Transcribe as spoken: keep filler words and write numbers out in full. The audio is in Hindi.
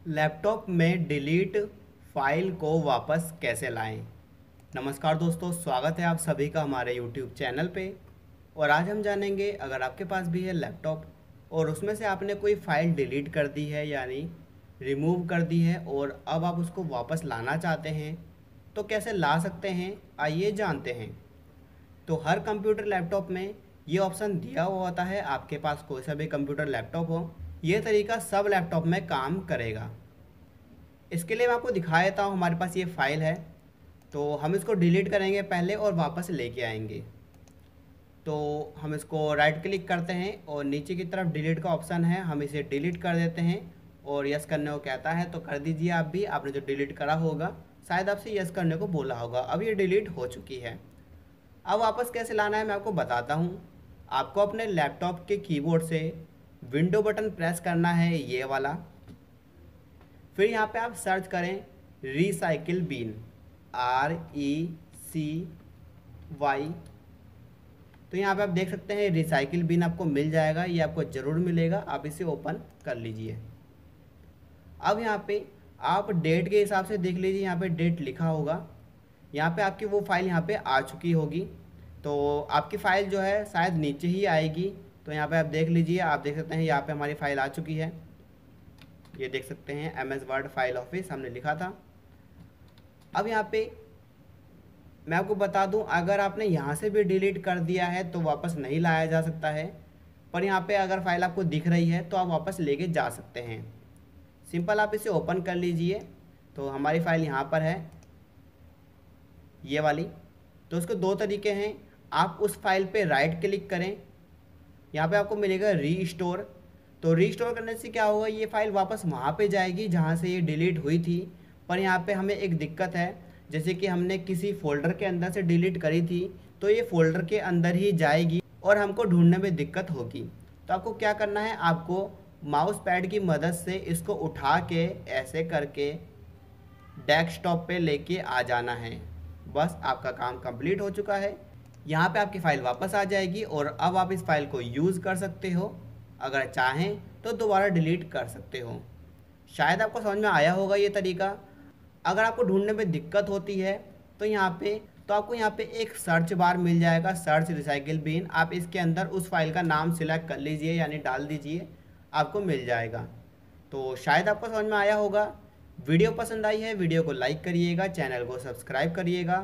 लैपटॉप में डिलीट फाइल को वापस कैसे लाएं। नमस्कार दोस्तों, स्वागत है आप सभी का हमारे यूट्यूब चैनल पे। और आज हम जानेंगे, अगर आपके पास भी है लैपटॉप और उसमें से आपने कोई फ़ाइल डिलीट कर दी है यानी रिमूव कर दी है और अब आप उसको वापस लाना चाहते हैं तो कैसे ला सकते हैं, आइए जानते हैं। तो हर कंप्यूटर लैपटॉप में ये ऑप्शन दिया हुआ होता है। आपके पास कोई सा भी कंप्यूटर लैपटॉप हो, ये तरीका सब लैपटॉप में काम करेगा। इसके लिए मैं आपको दिखा देता हूँ। हमारे पास ये फ़ाइल है तो हम इसको डिलीट करेंगे पहले और वापस लेके आएंगे। तो हम इसको राइट क्लिक करते हैं और नीचे की तरफ डिलीट का ऑप्शन है, हम इसे डिलीट कर देते हैं और यस करने को कहता है तो कर दीजिए। आप भी, आपने जो डिलीट करा होगा शायद आपसे यस करने को बोला होगा। अब ये डिलीट हो चुकी है। अब वापस कैसे लाना है मैं आपको बताता हूँ। आपको अपने लैपटॉप के कीबोर्ड से विंडो बटन प्रेस करना है, ये वाला। फिर यहाँ पे आप सर्च करें recycle bin, R E C Y. तो यहाँ पे आप देख सकते हैं रिसाइकिल बिन आपको मिल जाएगा, ये आपको ज़रूर मिलेगा। आप इसे ओपन कर लीजिए। अब यहाँ पे आप डेट के हिसाब से देख लीजिए, यहाँ पे डेट लिखा होगा। यहाँ पे आपकी वो फाइल यहाँ पे आ चुकी होगी। तो आपकी फ़ाइल जो है शायद नीचे ही आएगी। तो यहाँ पे आप देख लीजिए, आप देख सकते हैं यहाँ पे हमारी फ़ाइल आ चुकी है। ये देख सकते हैं M S word file office हमने लिखा था। अब यहाँ पे मैं आपको बता दूं, अगर आपने यहाँ से भी डिलीट कर दिया है तो वापस नहीं लाया जा सकता है। पर यहाँ पे अगर फाइल आपको दिख रही है तो आप वापस लेके जा सकते हैं। सिंपल आप इसे ओपन कर लीजिए। तो हमारी फ़ाइल यहाँ पर है, ये वाली। तो इसके दो तरीके हैं। आप उस फाइल पे राइट क्लिक करें, यहाँ पे आपको मिलेगा रीस्टोर। तो रीस्टोर करने से क्या होगा, ये फ़ाइल वापस वहाँ पे जाएगी जहाँ से ये डिलीट हुई थी। पर यहाँ पे हमें एक दिक्कत है, जैसे कि हमने किसी फ़ोल्डर के अंदर से डिलीट करी थी तो ये फ़ोल्डर के अंदर ही जाएगी और हमको ढूंढने में दिक्कत होगी। तो आपको क्या करना है, आपको माउस पैड की मदद से इसको उठा के ऐसे करके डेस्कटॉप पे लेके आ जाना है। बस आपका काम कंप्लीट हो चुका है। यहाँ पे आपकी फ़ाइल वापस आ जाएगी और अब आप इस फाइल को यूज़ कर सकते हो। अगर चाहें तो दोबारा डिलीट कर सकते हो। शायद आपको समझ में आया होगा ये तरीका। अगर आपको ढूंढने में दिक्कत होती है तो यहाँ पे तो आपको यहाँ पे एक सर्च बार मिल जाएगा, सर्च रिसाइकिल बिन। आप इसके अंदर उस फाइल का नाम सिलेक्ट कर लीजिए यानी डाल दीजिए, आपको मिल जाएगा। तो शायद आपको समझ में आया होगा। वीडियो पसंद आई है, वीडियो को लाइक करिएगा, चैनल को सब्सक्राइब करिएगा।